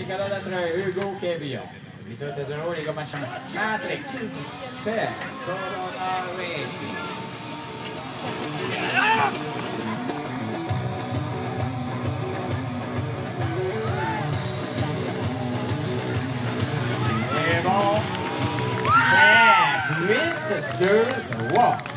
Nicolas Hugo Québillon. 8-0, les gars machin. Matrix. Fait. Corona Reggie. Et bon. 7, 8, 2, 3.